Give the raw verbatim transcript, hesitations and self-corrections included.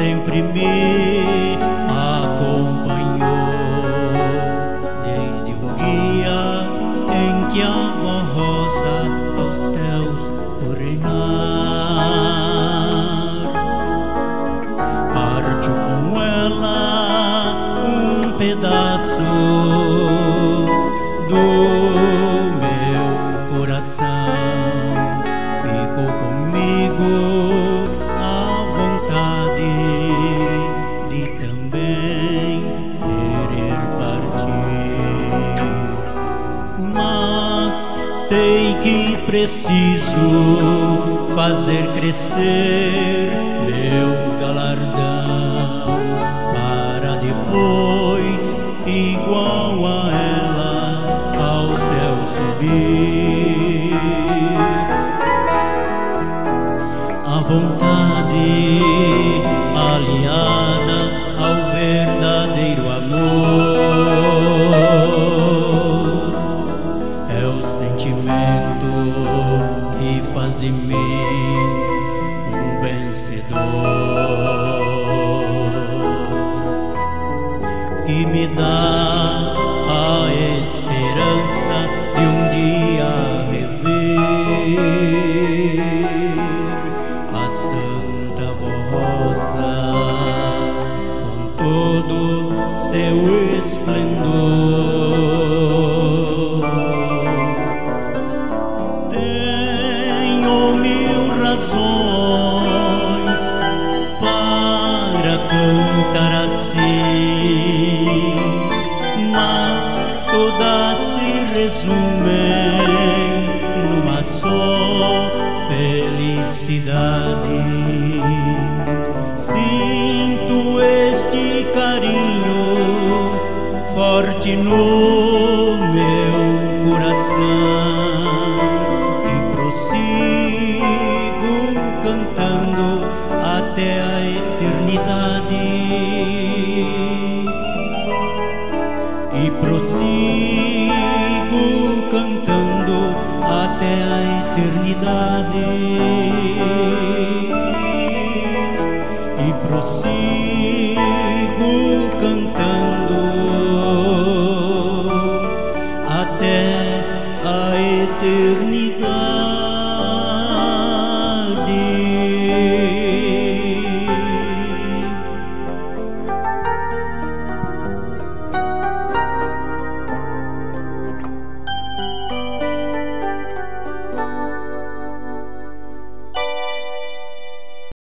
sempre me acompanhou, desde o dia em que a avó Rosa aos céus foi reinar. Partiu com ela um pedaço do meu coração, ficou comigo a vontade de também querer partir, mas sei que preciso fazer crescer meu galardão para depois, igual a ela, ao céu subir. A vontade aliada ao verdadeiro amor é o sentimento que faz de mim um vencedor, que me dá a esperança de um dia rever a Santa Avó Rosa com todo seu esplendor. Tenho mil razões para cantar assim, mas todas se resumem numa só felicidade. Sinto este carinho forte no meu coração e prossigo cantando até a eternidade. E prossigo cantando até a eternidade. E prossigo cantando